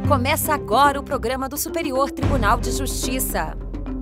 Começa agora o programa do Superior Tribunal de Justiça.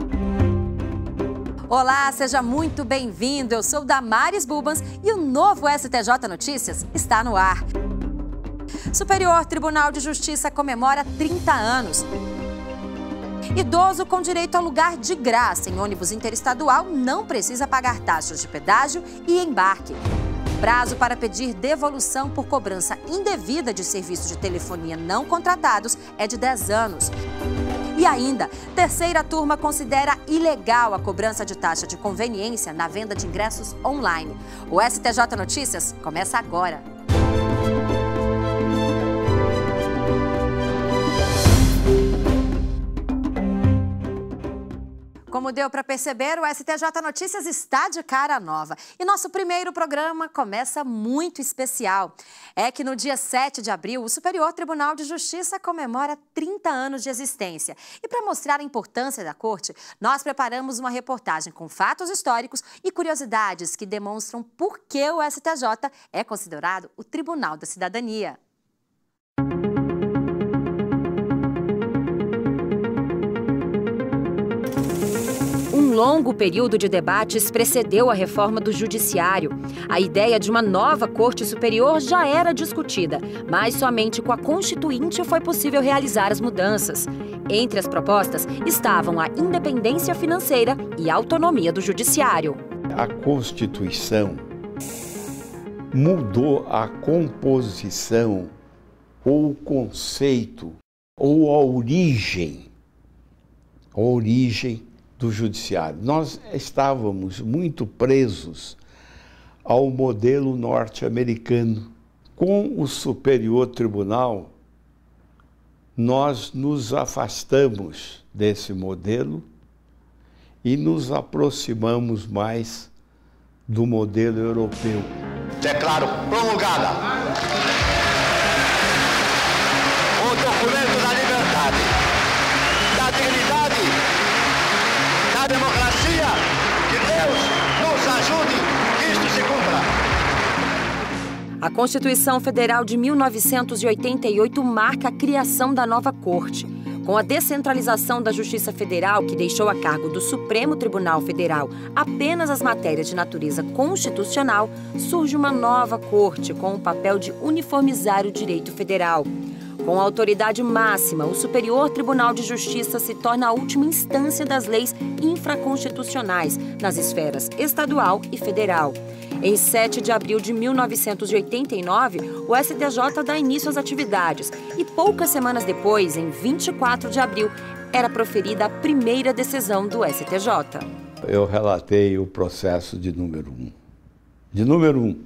Olá, seja muito bem-vindo. Eu sou Damares Bulbans e o novo STJ Notícias está no ar. Superior Tribunal de Justiça comemora 30 anos. Idoso com direito a lugar de graça em ônibus interestadual não precisa pagar taxas de pedágio e embarque. Prazo para pedir devolução por cobrança indevida de serviços de telefonia não contratados é de 10 anos. E ainda, terceira turma considera ilegal a cobrança de taxa de conveniência na venda de ingressos online. O STJ Notícias começa agora. Como deu para perceber, o STJ Notícias está de cara nova. E nosso primeiro programa começa muito especial. É que no dia 7 de abril, o Superior Tribunal de Justiça comemora 30 anos de existência. E para mostrar a importância da Corte, nós preparamos uma reportagem com fatos históricos e curiosidades que demonstram por que o STJ é considerado o Tribunal da Cidadania. Um longo período de debates precedeu a reforma do Judiciário. A ideia de uma nova Corte Superior já era discutida, mas somente com a Constituinte foi possível realizar as mudanças. Entre as propostas estavam a independência financeira e a autonomia do Judiciário. A Constituição mudou a composição, ou o conceito, ou a origem do Judiciário. Nós estávamos muito presos ao modelo norte-americano. Com o Superior Tribunal, nós nos afastamos desse modelo e nos aproximamos mais do modelo europeu. Declaro promulgada o documento da liberdade, da dignidade, da democracia. Que Deus nos ajude que isto se cumpra. A Constituição Federal de 1988 marca a criação da nova Corte. Com a descentralização da Justiça Federal, que deixou a cargo do Supremo Tribunal Federal apenas as matérias de natureza constitucional, surge uma nova Corte com o papel de uniformizar o direito federal. Com a autoridade máxima, o Superior Tribunal de Justiça se torna a última instância das leis infraconstitucionais nas esferas estadual e federal. Em 7 de abril de 1989, o STJ dá início às atividades e poucas semanas depois, em 24 de abril, era proferida a primeira decisão do STJ. Eu relatei o processo de número 1. De número 1,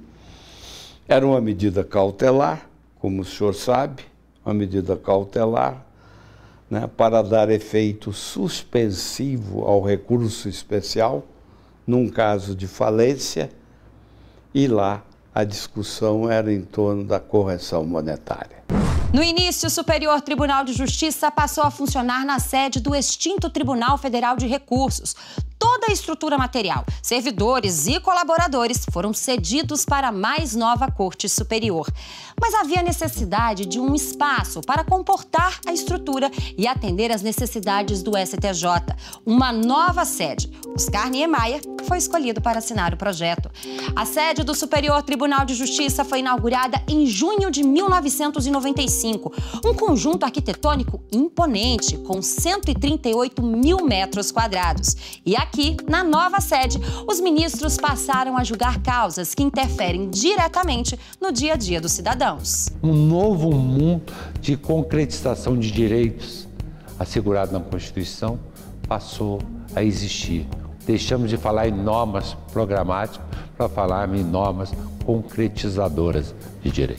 era uma medida cautelar, como o senhor sabe, uma medida cautelar, né, para dar efeito suspensivo ao recurso especial, num caso de falência, e lá a discussão era em torno da correção monetária. No início, o Superior Tribunal de Justiça passou a funcionar na sede do extinto Tribunal Federal de Recursos. Toda a estrutura material, servidores e colaboradores foram cedidos para a mais nova Corte Superior. Mas havia necessidade de um espaço para comportar a estrutura e atender às necessidades do STJ. Uma nova sede. Oscar Niemeyer foi escolhido para assinar o projeto. A sede do Superior Tribunal de Justiça foi inaugurada em junho de 1995. Um conjunto arquitetônico imponente, com 138 mil metros quadrados. E aqui, na nova sede, os ministros passaram a julgar causas que interferem diretamente no dia a dia dos cidadãos. Um novo mundo de concretização de direitos assegurado na Constituição passou a existir. Deixamos de falar em normas programáticas para falar em normas concretizadoras de direitos.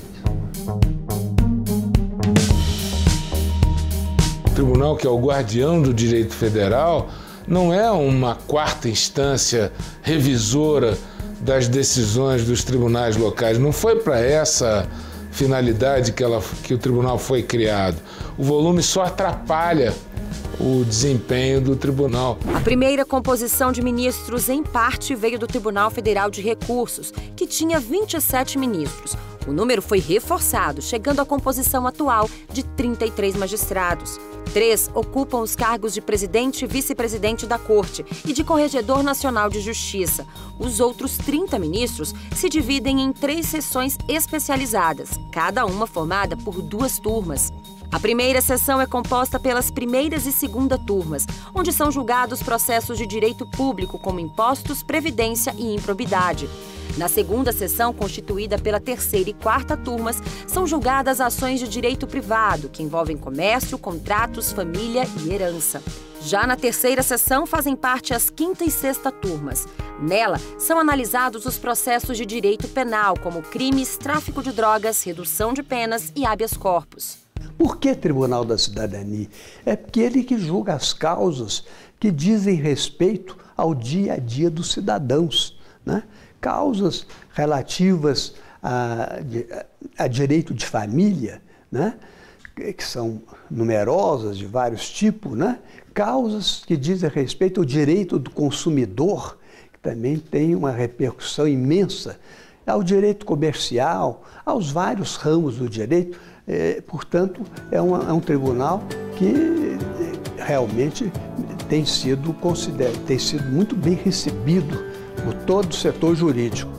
O tribunal, que é o guardião do direito federal, não é uma quarta instância revisora das decisões dos tribunais locais. Não foi para essa finalidade que o tribunal foi criado. O volume só atrapalha o desempenho do tribunal. A primeira composição de ministros, em parte, veio do Tribunal Federal de Recursos, que tinha 27 ministros. O número foi reforçado, chegando à composição atual de 33 magistrados. 3 ocupam os cargos de presidente e vice-presidente da Corte e de Corregedor Nacional de Justiça. Os outros 30 ministros se dividem em 3 sessões especializadas, cada uma formada por 2 turmas. A primeira sessão é composta pelas primeiras e segunda turmas, onde são julgados processos de direito público como impostos, previdência e improbidade. Na segunda sessão, constituída pela terceira e quarta turmas, são julgadas ações de direito privado, que envolvem comércio, contratos, família e herança. Já na terceira sessão, fazem parte as quinta e sexta turmas. Nela, são analisados os processos de direito penal, como crimes, tráfico de drogas, redução de penas e habeas corpus. Por que Tribunal da Cidadania? É porque ele que julga as causas que dizem respeito ao dia a dia dos cidadãos, né? Causas relativas a direito de família, né? Que são numerosas, de vários tipos, né? Causas que dizem respeito ao direito do consumidor, que também tem uma repercussão imensa, ao direito comercial, aos vários ramos do direito. Portanto, é um tribunal que realmente tem sido muito bem recebido por todo o setor jurídico.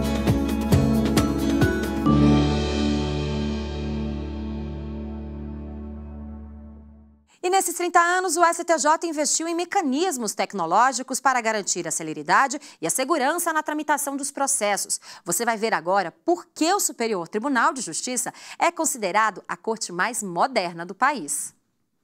E nesses 30 anos, o STJ investiu em mecanismos tecnológicos para garantir a celeridade e a segurança na tramitação dos processos. Você vai ver agora por que o Superior Tribunal de Justiça é considerado a corte mais moderna do país.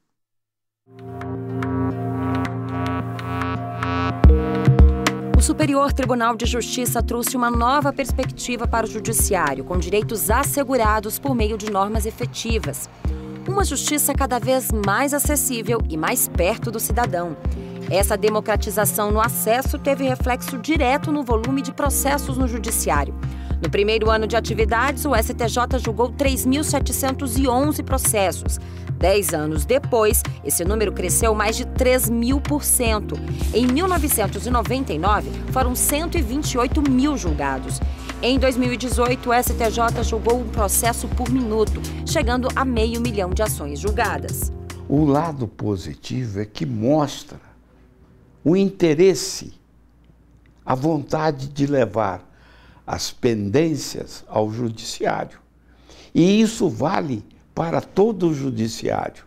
O Superior Tribunal de Justiça trouxe uma nova perspectiva para o judiciário, com direitos assegurados por meio de normas efetivas. Uma justiça cada vez mais acessível e mais perto do cidadão. Essa democratização no acesso teve reflexo direto no volume de processos no judiciário. No primeiro ano de atividades, o STJ julgou 3.711 processos. 10 anos depois, esse número cresceu mais de 3.000%. Em 1999, foram 128 mil julgados. Em 2018, o STJ julgou um processo por minuto, chegando a 500 mil de ações julgadas. O lado positivo é que mostra o interesse, a vontade de levar as pendências ao judiciário. E isso vale para todo o judiciário.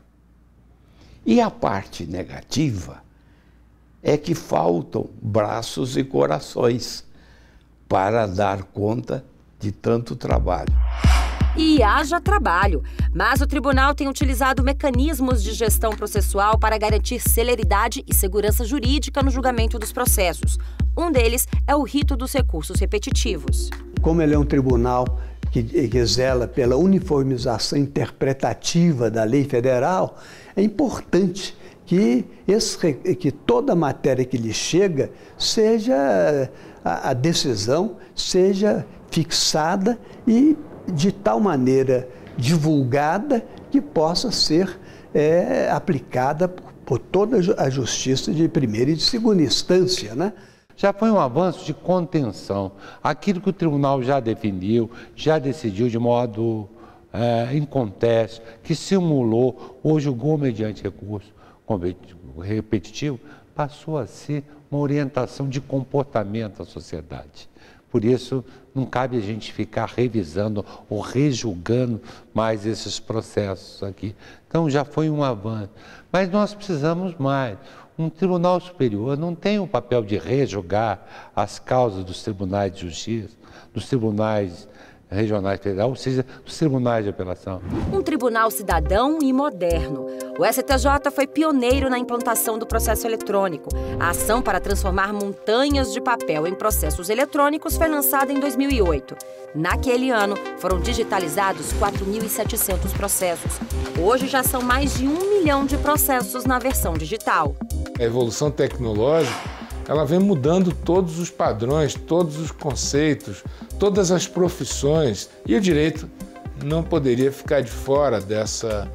E a parte negativa é que faltam braços e corações para dar conta de tanto trabalho. E haja trabalho, mas o tribunal tem utilizado mecanismos de gestão processual para garantir celeridade e segurança jurídica no julgamento dos processos. Um deles é o rito dos recursos repetitivos. Como ele é um tribunal que zela pela uniformização interpretativa da lei federal, é importante que toda matéria que lhe chega seja a decisão seja fixada e de tal maneira divulgada que possa ser aplicada por toda a justiça de primeira e de segunda instância, né? Já foi um avanço de contenção. Aquilo que o tribunal já definiu, já decidiu de modo inconteste, que simulou ou julgou mediante recurso repetitivo, passou a ser uma orientação de comportamento à sociedade. Por isso, não cabe a gente ficar revisando ou rejulgando mais esses processos aqui. Então, já foi um avanço. Mas nós precisamos mais. Um tribunal superior não tem o papel de rejulgar as causas dos tribunais de justiça, dos tribunais regionais federais, ou seja, dos tribunais de apelação. Um tribunal cidadão e moderno. O STJ foi pioneiro na implantação do processo eletrônico. A ação para transformar montanhas de papel em processos eletrônicos foi lançada em 2008. Naquele ano, foram digitalizados 4.700 processos. Hoje já são mais de 1 milhão de processos na versão digital. A evolução tecnológica, ela vem mudando todos os padrões, todos os conceitos, todas as profissões. E o direito não poderia ficar de fora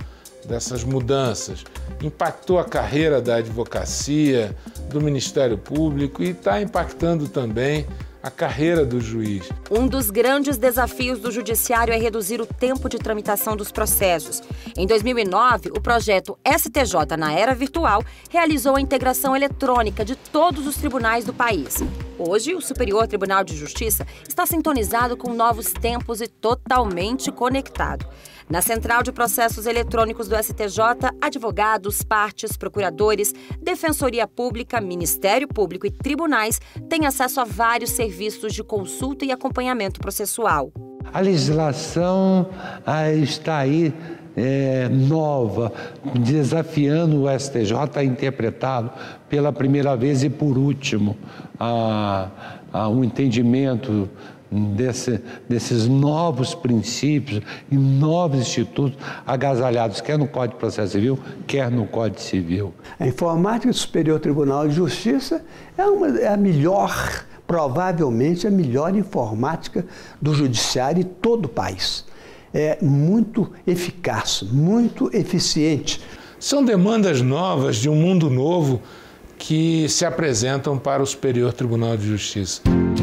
dessas mudanças. Impactou a carreira da advocacia, do Ministério Público e está impactando também a carreira do juiz. Um dos grandes desafios do judiciário é reduzir o tempo de tramitação dos processos. Em 2009, o projeto STJ na Era Virtual realizou a integração eletrônica de todos os tribunais do país. Hoje, o Superior Tribunal de Justiça está sintonizado com novos tempos e totalmente conectado. Na Central de Processos Eletrônicos do STJ, advogados, partes, procuradores, Defensoria Pública, Ministério Público e tribunais têm acesso a vários serviços de consulta e acompanhamento processual. A legislação está aí nova, desafiando o STJ a interpretá-lo pela primeira vez e por último a um entendimento desses novos princípios e novos institutos agasalhados, quer no Código de Processo Civil, quer no Código Civil. A informática do Superior Tribunal de Justiça é a melhor, provavelmente a melhor informática do judiciário em todo o país. É muito eficaz, muito eficiente. São demandas novas de um mundo novo que se apresentam para o Superior Tribunal de Justiça.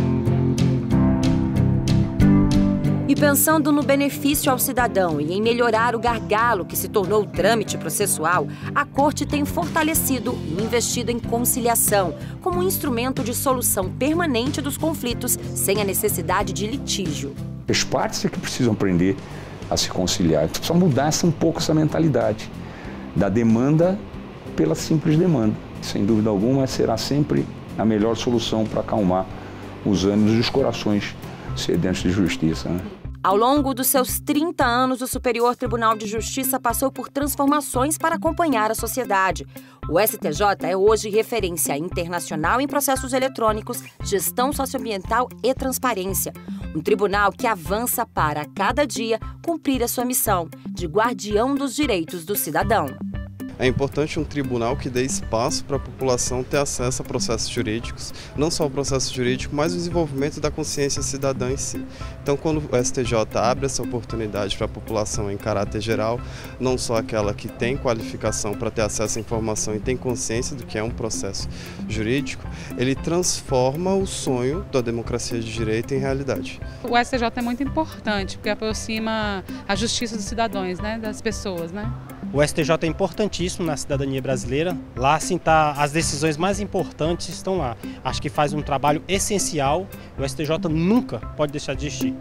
E pensando no benefício ao cidadão e em melhorar o gargalo que se tornou o trâmite processual, a Corte tem fortalecido e investido em conciliação como um instrumento de solução permanente dos conflitos sem a necessidade de litígio. As partes é que precisam aprender a se conciliar. Precisa mudar um pouco essa mentalidade da demanda pela simples demanda. Sem dúvida alguma, será sempre a melhor solução para acalmar os ânimos e os corações sedentos de justiça, né? Ao longo dos seus 30 anos, o Superior Tribunal de Justiça passou por transformações para acompanhar a sociedade. O STJ é hoje referência internacional em processos eletrônicos, gestão socioambiental e transparência. Um tribunal que avança para, a cada dia, cumprir a sua missão de guardião dos direitos do cidadão. É importante um tribunal que dê espaço para a população ter acesso a processos jurídicos, não só o processo jurídico, mas o desenvolvimento da consciência cidadã em si. Então, quando o STJ abre essa oportunidade para a população em caráter geral, não só aquela que tem qualificação para ter acesso à informação e tem consciência do que é um processo jurídico, ele transforma o sonho da democracia de direito em realidade. O STJ é muito importante, porque aproxima a justiça dos cidadãos, né, das pessoas, né? O STJ é importantíssimo na cidadania brasileira. Lá, assim, as decisões mais importantes estão lá. Acho que faz um trabalho essencial. O STJ nunca pode deixar de existir.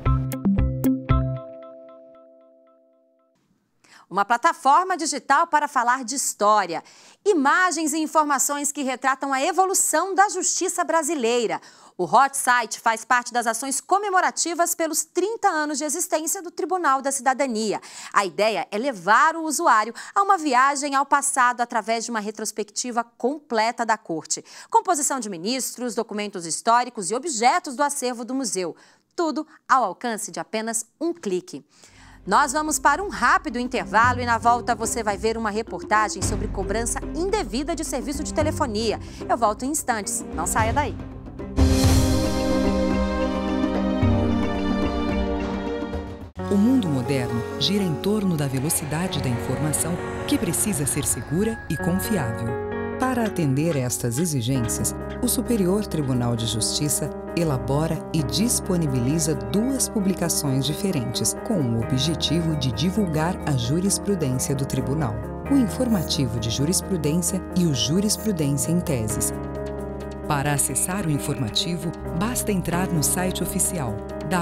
Uma plataforma digital para falar de história. Imagens e informações que retratam a evolução da justiça brasileira. O Hot Site faz parte das ações comemorativas pelos 30 anos de existência do Tribunal da Cidadania. A ideia é levar o usuário a uma viagem ao passado através de uma retrospectiva completa da Corte. Composição de ministros, documentos históricos e objetos do acervo do museu. Tudo ao alcance de apenas um clique. Nós vamos para um rápido intervalo e na volta você vai ver uma reportagem sobre cobrança indevida de serviço de telefonia. Eu volto em instantes, não saia daí. O mundo moderno gira em torno da velocidade da informação que precisa ser segura e confiável. Para atender estas exigências, o Superior Tribunal de Justiça elabora e disponibiliza 2 publicações diferentes com o objetivo de divulgar a jurisprudência do Tribunal: o Informativo de Jurisprudência e o Jurisprudência em Teses. Para acessar o informativo, basta entrar no site oficial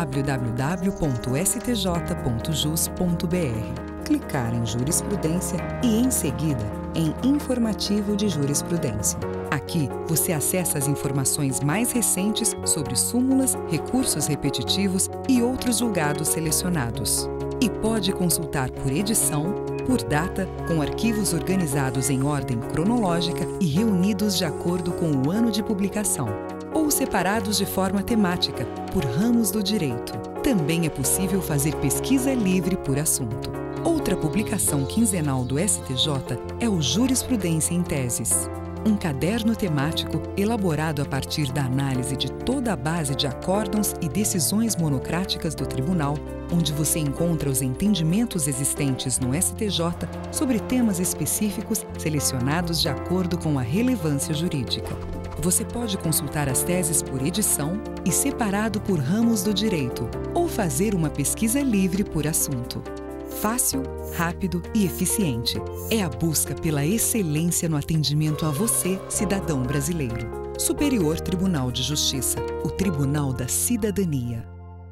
www.stj.jus.br, clicar em Jurisprudência e, em seguida, em Informativo de Jurisprudência. Aqui, você acessa as informações mais recentes sobre súmulas, recursos repetitivos e outros julgados selecionados. E pode consultar por edição, por data, com arquivos organizados em ordem cronológica e reunidos de acordo com o ano de publicação, ou separados de forma temática, por ramos do direito. Também é possível fazer pesquisa livre por assunto. Outra publicação quinzenal do STJ é o Jurisprudência em Teses, um caderno temático elaborado a partir da análise de toda a base de acórdãos e decisões monocráticas do Tribunal onde você encontra os entendimentos existentes no STJ sobre temas específicos selecionados de acordo com a relevância jurídica. Você pode consultar as teses por edição e separado por ramos do direito, ou fazer uma pesquisa livre por assunto. Fácil, rápido e eficiente. É a busca pela excelência no atendimento a você, cidadão brasileiro. Superior Tribunal de Justiça, o Tribunal da Cidadania.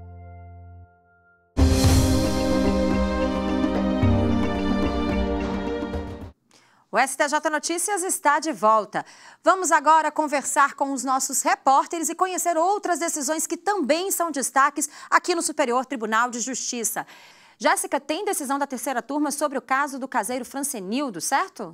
O STJ Notícias está de volta. Vamos agora conversar com os nossos repórteres e conhecer outras decisões que também são destaques aqui no Superior Tribunal de Justiça. Jéssica, tem decisão da terceira turma sobre o caso do caseiro Francenildo, certo?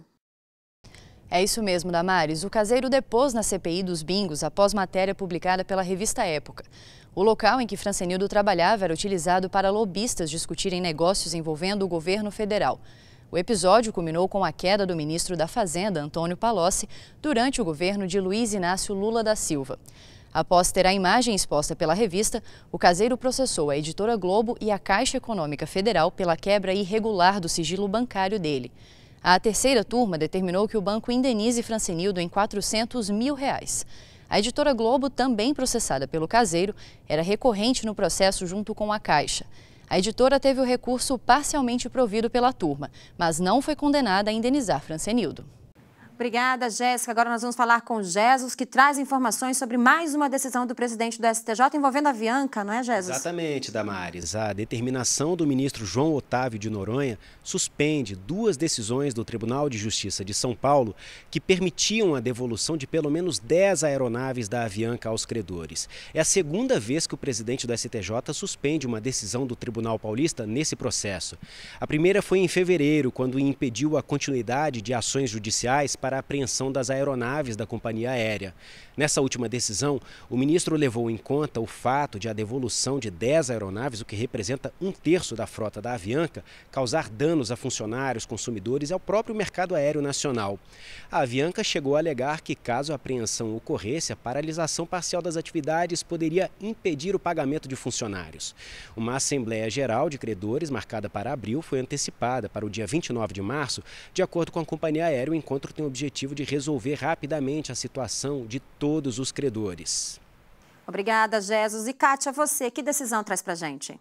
É isso mesmo, Damares. O caseiro depôs na CPI dos bingos após matéria publicada pela revista Época. O local em que Francenildo trabalhava era utilizado para lobistas discutirem negócios envolvendo o governo federal. O episódio culminou com a queda do ministro da Fazenda, Antônio Palocci, durante o governo de Luiz Inácio Lula da Silva. Após ter a imagem exposta pela revista, o caseiro processou a Editora Globo e a Caixa Econômica Federal pela quebra irregular do sigilo bancário dele. A terceira turma determinou que o banco indenize Francenildo em R$400 mil. A Editora Globo, também processada pelo caseiro, era recorrente no processo junto com a Caixa. A editora teve o recurso parcialmente provido pela turma, mas não foi condenada a indenizar Francenildo. Obrigada, Jéssica. Agora nós vamos falar com o Jesus, que traz informações sobre mais uma decisão do presidente do STJ envolvendo a Avianca, não é, Jesus? Exatamente, Damares. A determinação do ministro João Otávio de Noronha suspende 2 decisões do Tribunal de Justiça de São Paulo que permitiam a devolução de pelo menos 10 aeronaves da Avianca aos credores. É a segunda vez que o presidente do STJ suspende uma decisão do Tribunal Paulista nesse processo. A primeira foi em fevereiro, quando impediu a continuidade de ações judiciais para a apreensão das aeronaves da companhia aérea. Nessa última decisão, o ministro levou em conta o fato de a devolução de 10 aeronaves, o que representa 1/3 da frota da Avianca, causar danos a funcionários, consumidores e ao próprio mercado aéreo nacional. A Avianca chegou a alegar que, caso a apreensão ocorresse, a paralisação parcial das atividades poderia impedir o pagamento de funcionários. Uma Assembleia Geral de Credores, marcada para abril, foi antecipada para o dia 29 de março. De acordo com a companhia aérea, o encontro tem o objetivo de resolver rapidamente a situação de todos os credores. Obrigada, Jesus. E Kátia, você, que decisão traz pra gente?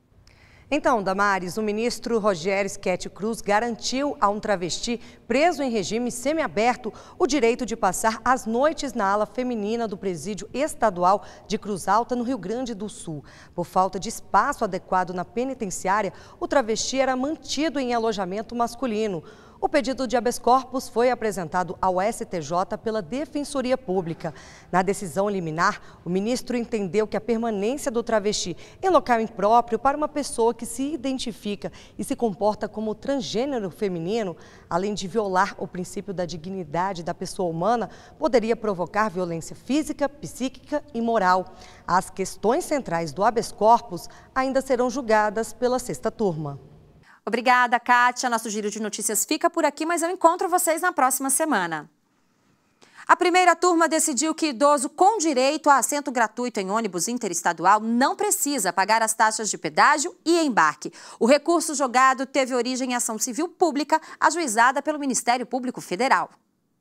Então, Damares, o ministro Rogério Schetti Cruz garantiu a um travesti preso em regime semiaberto o direito de passar as noites na ala feminina do presídio estadual de Cruz Alta, no Rio Grande do Sul. Por falta de espaço adequado na penitenciária, o travesti era mantido em alojamento masculino. O pedido de habeas corpus foi apresentado ao STJ pela Defensoria Pública. Na decisão liminar, o ministro entendeu que a permanência do travesti em local impróprio para uma pessoa que se identifica e se comporta como transgênero feminino, além de violar o princípio da dignidade da pessoa humana, poderia provocar violência física, psíquica e moral. As questões centrais do habeas corpus ainda serão julgadas pela sexta turma. Obrigada, Kátia. Nosso giro de notícias fica por aqui, mas eu encontro vocês na próxima semana. A primeira turma decidiu que idoso com direito a assento gratuito em ônibus interestadual não precisa pagar as taxas de pedágio e embarque. O recurso julgado teve origem em ação civil pública ajuizada pelo Ministério Público Federal.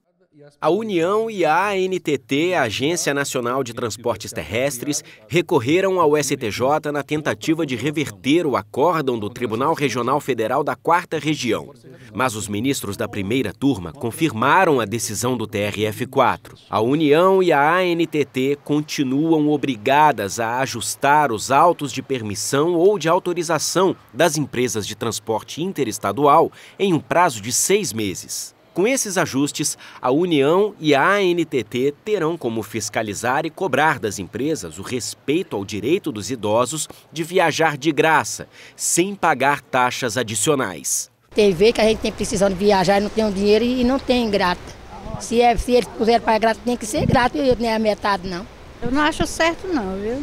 A União e a ANTT, a Agência Nacional de Transportes Terrestres, recorreram ao STJ na tentativa de reverter o acórdão do Tribunal Regional Federal da 4ª Região. Mas os ministros da primeira turma confirmaram a decisão do TRF4. A União e a ANTT continuam obrigadas a ajustar os autos de permissão ou de autorização das empresas de transporte interestadual em um prazo de 6 meses. Com esses ajustes, a União e a ANTT terão como fiscalizar e cobrar das empresas o respeito ao direito dos idosos de viajar de graça, sem pagar taxas adicionais. Tem vezes que a gente tem precisão de viajar e não tem um dinheiro e não tem grata. Se eles puserem pagar grata, tem que ser grato, e nem a metade não. Eu não acho certo não, viu?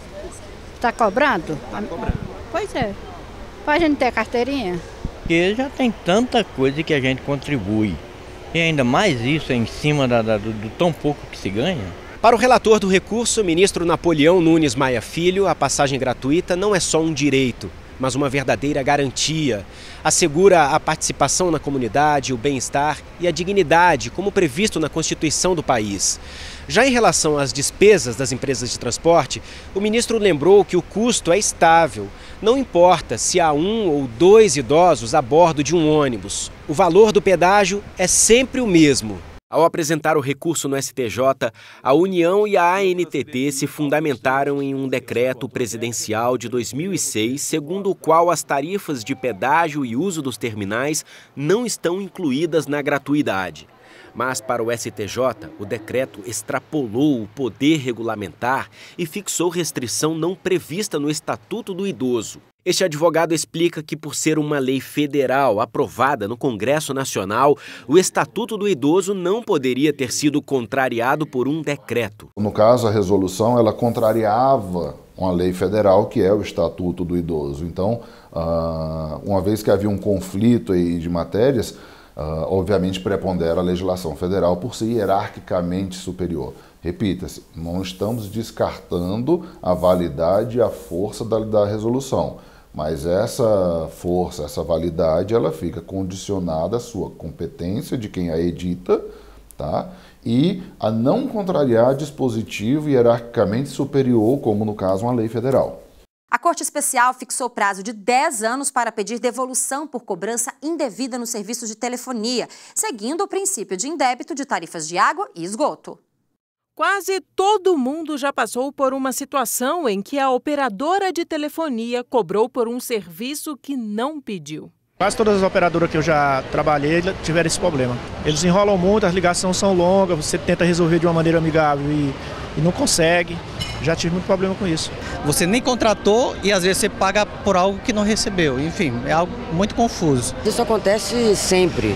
Está cobrando? Tá cobrando. Pois é. Para a gente ter carteirinha. Porque já tem tanta coisa que a gente contribui. E ainda mais isso em cima do tão pouco que se ganha. Para o relator do recurso, ministro Napoleão Nunes Maia Filho, a passagem gratuita não é só um direito, mas uma verdadeira garantia. Assegura a participação na comunidade, o bem-estar e a dignidade, como previsto na Constituição do país. Já em relação às despesas das empresas de transporte, o ministro lembrou que o custo é estável. Não importa se há 1 ou 2 idosos a bordo de um ônibus. O valor do pedágio é sempre o mesmo. Ao apresentar o recurso no STJ, a União e a ANTT se fundamentaram em um decreto presidencial de 2006, segundo o qual as tarifas de pedágio e uso dos terminais não estão incluídas na gratuidade. Mas, para o STJ, o decreto extrapolou o poder regulamentar e fixou restrição não prevista no Estatuto do Idoso. Este advogado explica que, por ser uma lei federal aprovada no Congresso Nacional, o Estatuto do Idoso não poderia ter sido contrariado por um decreto. No caso, a resolução ela contrariava uma lei federal, que é o Estatuto do Idoso. Então, uma vez que havia um conflito aí de matérias, obviamente prepondera a legislação federal por ser hierarquicamente superior. Repita-se, não estamos descartando a validade e a força da resolução, mas essa força, essa validade, ela fica condicionada à sua competência de quem a edita, tá? E a não contrariar dispositivo hierarquicamente superior, como no caso uma lei federal. A Corte Especial fixou prazo de 10 anos para pedir devolução por cobrança indevida nos serviços de telefonia, seguindo o princípio de indébito de tarifas de água e esgoto. Quase todo mundo já passou por uma situação em que a operadora de telefonia cobrou por um serviço que não pediu. Quase todas as operadoras que eu já trabalhei tiveram esse problema. Eles enrolam muito, as ligações são longas, você tenta resolver de uma maneira amigável e não consegue. Já tive muito problema com isso. Você nem contratou e às vezes você paga por algo que não recebeu. Enfim, é algo muito confuso. Isso acontece sempre.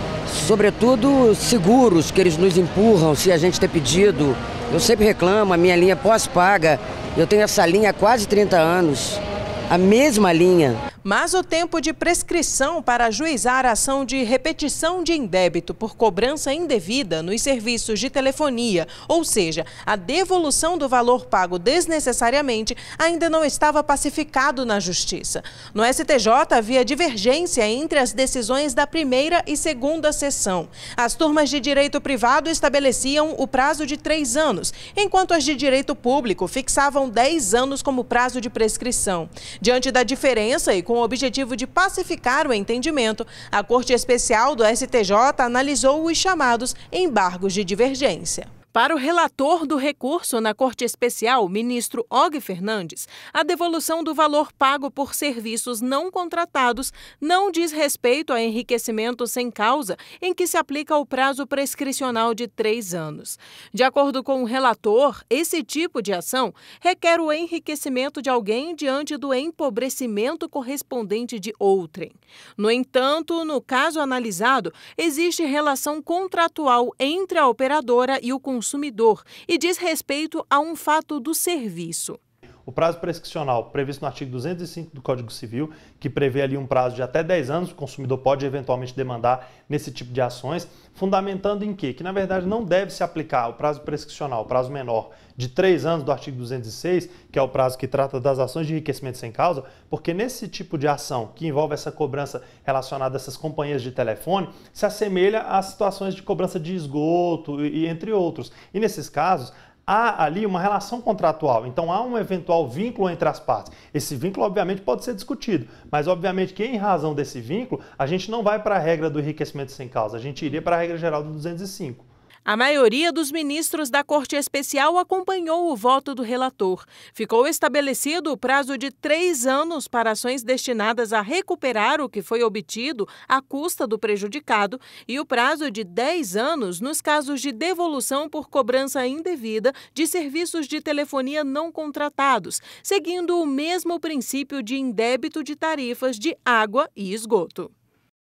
Sobretudo seguros que eles nos empurram se a gente ter pedido. Eu sempre reclamo, a minha linha pós-paga. Eu tenho essa linha há quase 30 anos. A mesma linha. Mas o tempo de prescrição para ajuizar a ação de repetição de indébito por cobrança indevida nos serviços de telefonia, ou seja, a devolução do valor pago desnecessariamente, ainda não estava pacificado na Justiça. No STJ havia divergência entre as decisões da primeira e segunda sessão. As turmas de direito privado estabeleciam o prazo de 3 anos, enquanto as de direito público fixavam 10 anos como prazo de prescrição. Diante da diferença e com o objetivo de pacificar o entendimento, a Corte Especial do STJ analisou os chamados embargos de divergência. Para o relator do recurso na Corte Especial, ministro Og Fernandes, a devolução do valor pago por serviços não contratados não diz respeito a enriquecimento sem causa, em que se aplica o prazo prescricional de 3 anos. De acordo com o relator, esse tipo de ação requer o enriquecimento de alguém diante do empobrecimento correspondente de outrem. No entanto, no caso analisado, existe relação contratual entre a operadora e o consumidor e diz respeito a um fato do serviço. O prazo prescricional previsto no artigo 205 do Código Civil, que prevê ali um prazo de até 10 anos, o consumidor pode eventualmente demandar nesse tipo de ações, fundamentando em quê? Que na verdade não deve se aplicar o prazo prescricional, o prazo menor de 3 anos do artigo 206, que é o prazo que trata das ações de enriquecimento sem causa, porque nesse tipo de ação que envolve essa cobrança relacionada a essas companhias de telefone, se assemelha às situações de cobrança de esgoto e entre outros. E nesses casos, há ali uma relação contratual, então há um eventual vínculo entre as partes. Esse vínculo, obviamente, pode ser discutido, mas, obviamente, que em razão desse vínculo, a gente não vai para a regra do enriquecimento sem causa, a gente iria para a regra geral do 205. A maioria dos ministros da Corte Especial acompanhou o voto do relator. Ficou estabelecido o prazo de 3 anos para ações destinadas a recuperar o que foi obtido à custa do prejudicado e o prazo de 10 anos nos casos de devolução por cobrança indevida de serviços de telefonia não contratados, seguindo o mesmo princípio de indébito de tarifas de água e esgoto.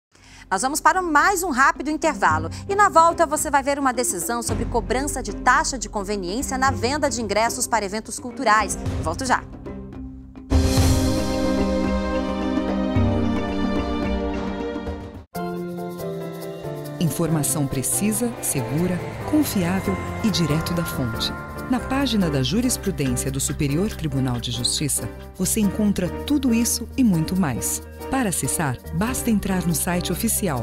Nós vamos para mais um rápido intervalo e na volta você vai ver uma decisão sobre cobrança de taxa de conveniência na venda de ingressos para eventos culturais. Volto já. Informação precisa, segura, confiável e direto da fonte. Na página da jurisprudência do Superior Tribunal de Justiça, você encontra tudo isso e muito mais. Para acessar, basta entrar no site oficial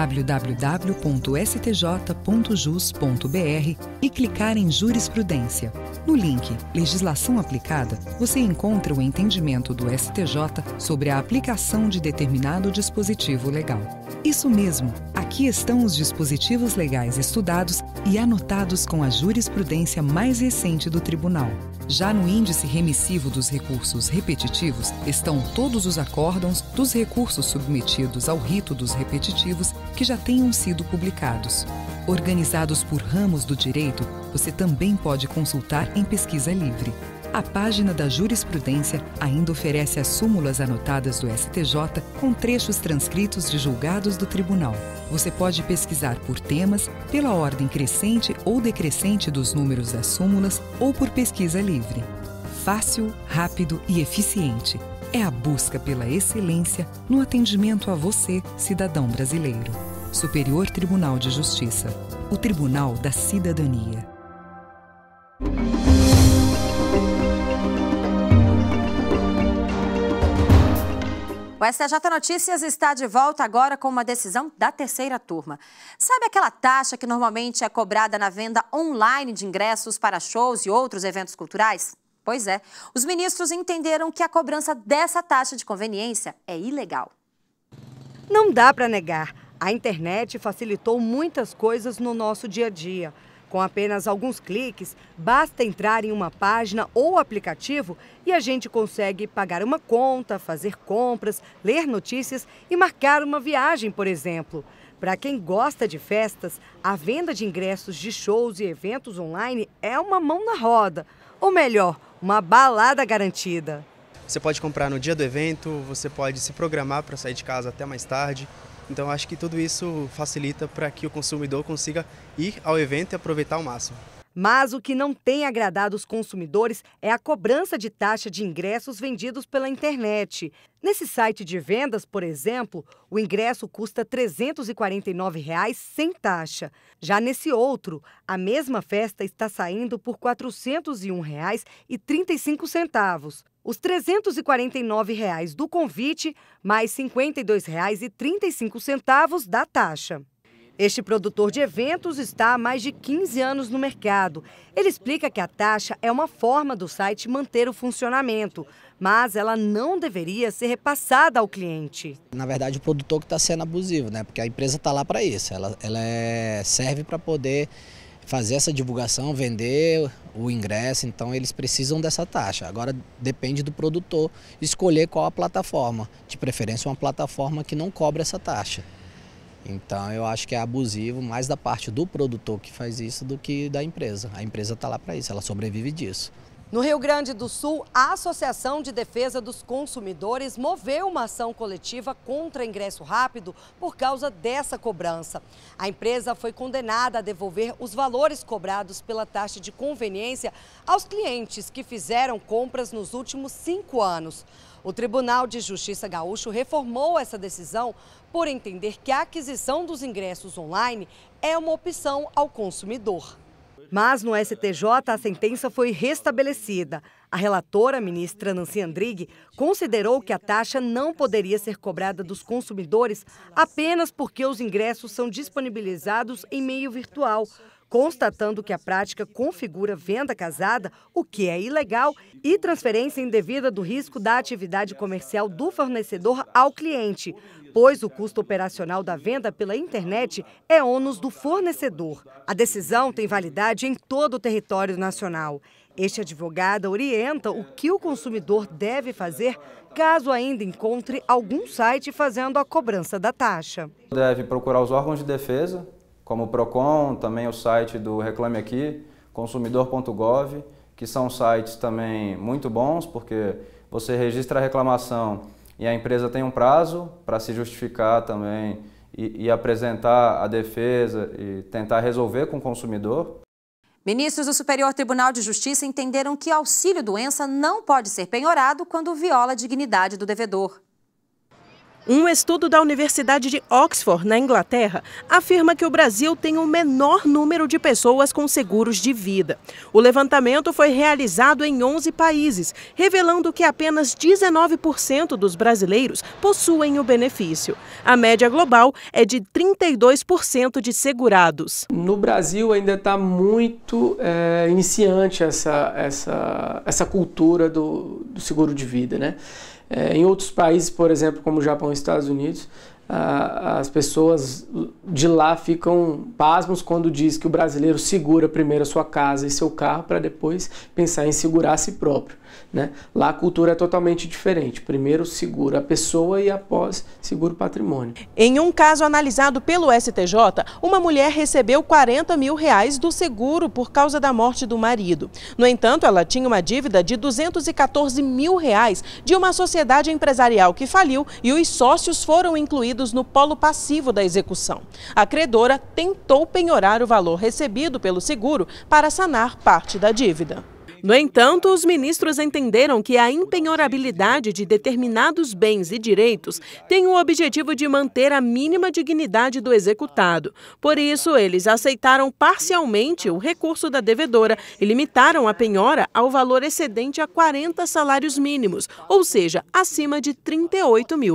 www.stj.jus.br e clicar em Jurisprudência. No link Legislação Aplicada, você encontra o entendimento do STJ sobre a aplicação de determinado dispositivo legal. Isso mesmo, aqui estão os dispositivos legais estudados e anotados com a jurisprudência mais recente do Tribunal. Já no índice remissivo dos recursos repetitivos estão todos os acórdãos dos recursos submetidos ao rito dos repetitivos que já tenham sido publicados. Organizados por ramos do direito, você também pode consultar em pesquisa livre. A página da jurisprudência ainda oferece as súmulas anotadas do STJ com trechos transcritos de julgados do tribunal. Você pode pesquisar por temas, pela ordem crescente ou decrescente dos números das súmulas ou por pesquisa livre. Fácil, rápido e eficiente. É a busca pela excelência no atendimento a você, cidadão brasileiro. Superior Tribunal de Justiça. O Tribunal da Cidadania. O STJ Notícias está de volta agora com uma decisão da terceira turma. Sabe aquela taxa que normalmente é cobrada na venda online de ingressos para shows e outros eventos culturais? Pois é, os ministros entenderam que a cobrança dessa taxa de conveniência é ilegal. Não dá para negar, a internet facilitou muitas coisas no nosso dia a dia. Com apenas alguns cliques, basta entrar em uma página ou aplicativo e a gente consegue pagar uma conta, fazer compras, ler notícias e marcar uma viagem, por exemplo. Para quem gosta de festas, a venda de ingressos de shows e eventos online é uma mão na roda. Ou melhor, uma balada garantida. Você pode comprar no dia do evento, você pode se programar para sair de casa até mais tarde. Então, acho que tudo isso facilita para que o consumidor consiga ir ao evento e aproveitar ao máximo. Mas o que não tem agradado os consumidores é a cobrança de taxa de ingressos vendidos pela internet. Nesse site de vendas, por exemplo, o ingresso custa R$ 349,00 sem taxa. Já nesse outro, a mesma festa está saindo por R$ 401,35. Os R$ 349,00 do convite, mais R$ 52,35 da taxa. Este produtor de eventos está há mais de 15 anos no mercado. Ele explica que a taxa é uma forma do site manter o funcionamento, mas ela não deveria ser repassada ao cliente. Na verdade, o produtor que está sendo abusivo, né? Porque a empresa está lá para isso, ela serve para poder fazer essa divulgação, vender o ingresso, então eles precisam dessa taxa. Agora depende do produtor escolher qual a plataforma, de preferência uma plataforma que não cobra essa taxa. Então eu acho que é abusivo mais da parte do produtor que faz isso do que da empresa. A empresa está lá para isso, ela sobrevive disso. No Rio Grande do Sul, a Associação de Defesa dos Consumidores moveu uma ação coletiva contra ingresso rápido por causa dessa cobrança. A empresa foi condenada a devolver os valores cobrados pela taxa de conveniência aos clientes que fizeram compras nos últimos 5 anos. O Tribunal de Justiça Gaúcho reformou essa decisão por entender que a aquisição dos ingressos online é uma opção ao consumidor. Mas no STJ a sentença foi restabelecida. A relatora, a ministra Nancy Andrighi, considerou que a taxa não poderia ser cobrada dos consumidores apenas porque os ingressos são disponibilizados em meio virtual, constatando que a prática configura venda casada, o que é ilegal, e transferência indevida do risco da atividade comercial do fornecedor ao cliente, pois o custo operacional da venda pela internet é ônus do fornecedor. A decisão tem validade em todo o território nacional. Este advogado orienta o que o consumidor deve fazer caso ainda encontre algum site fazendo a cobrança da taxa. Deve procurar os órgãos de defesa, como o PROCON, também o site do Reclame Aqui, consumidor.gov, que são sites também muito bons, porque você registra a reclamação e a empresa tem um prazo para se justificar também e apresentar a defesa e tentar resolver com o consumidor. Ministros do Superior Tribunal de Justiça entenderam que auxílio-doença não pode ser penhorado quando viola a dignidade do devedor. Um estudo da Universidade de Oxford, na Inglaterra, afirma que o Brasil tem o menor número de pessoas com seguros de vida. O levantamento foi realizado em 11 países, revelando que apenas 19% dos brasileiros possuem o benefício. A média global é de 32% de segurados. No Brasil ainda está muito iniciante essa cultura do seguro de vida, né? Em outros países, por exemplo, como o Japão e Estados Unidos, as pessoas de lá ficam pasmos quando diz que o brasileiro segura primeiro a sua casa e seu carro para depois pensar em segurar a si próprio, né? Lá a cultura é totalmente diferente. Primeiro segura a pessoa e após segura o patrimônio. Em um caso analisado pelo STJ, uma mulher recebeu R$40 mil do seguro por causa da morte do marido. No entanto, ela tinha uma dívida de R$214 mil de uma sociedade empresarial que faliu e os sócios foram incluídos no polo passivo da execução. A credora tentou penhorar o valor recebido pelo seguro para sanar parte da dívida. No entanto, os ministros entenderam que a impenhorabilidade de determinados bens e direitos tem o objetivo de manter a mínima dignidade do executado. Por isso, eles aceitaram parcialmente o recurso da devedora e limitaram a penhora ao valor excedente a 40 salários mínimos, ou seja, acima de R$38 mil.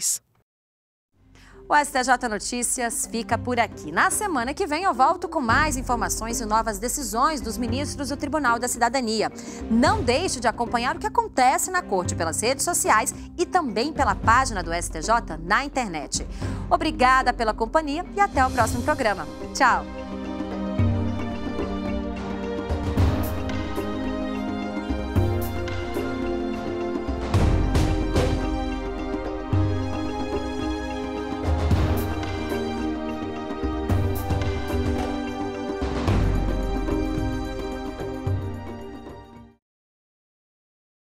O STJ Notícias fica por aqui. Na semana que vem eu volto com mais informações e novas decisões dos ministros do Tribunal da Cidadania. Não deixe de acompanhar o que acontece na Corte pelas redes sociais e também pela página do STJ na internet. Obrigada pela companhia e até o próximo programa. Tchau!